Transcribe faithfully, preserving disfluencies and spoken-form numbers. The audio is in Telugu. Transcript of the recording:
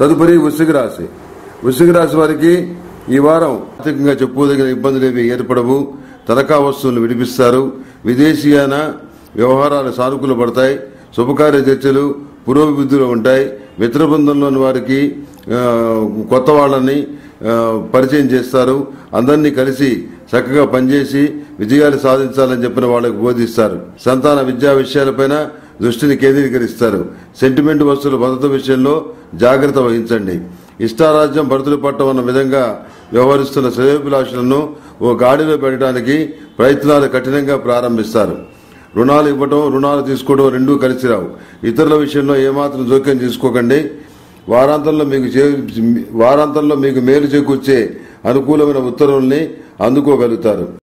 తదుపరి వృశ్చిక రాశి. వృశ్చిక రాశి వారికి ఈ వారం ఆర్థికంగా చెప్పుకోదగిన ఇబ్బందులు ఏవి ఏర్పడవు. తనఖా వస్తువులు విడిపిస్తారు. విదేశీయాన వ్యవహారాలు సానుకూల పడతాయి. శుభకార్య చర్చలు పురోభివృద్ధిలో ఉంటాయి. మిత్ర బృందంలోని వారికి కొత్త వాళ్ళని పరిచయం చేస్తారు. అందరినీ కలిసి చక్కగా పనిచేసి విజయాలు సాధించాలని చెప్పిన వాళ్ళకు బోధిస్తారు. సంతాన విద్యా విషయాలపైన దృష్టిని కేంద్రీకరిస్తారు. సెంటిమెంట్ వస్తువుల భద్రత విషయంలో జాగ్రత్త వహించండి. ఇష్టారాజ్యం భర్తలు పట్టమన్న విధంగా వ్యవహరిస్తున్న శ్రేయోభిలాషులను ఓ గాడిలో పెట్టడానికి ప్రయత్నాలు కఠినంగా ప్రారంభిస్తారు. రుణాలు ఇవ్వటం రుణాలు తీసుకోవడం రెండూ కలిసి రావు. ఇతరుల విషయంలో ఏమాత్రం జోక్యం తీసుకోకండి. వారాంతంలో మీకు వారాంతంలో మీకు మేలు చేకూర్చే అనుకూలమైన ఉత్తర్వుల్ని అందుకోగలుగుతారు.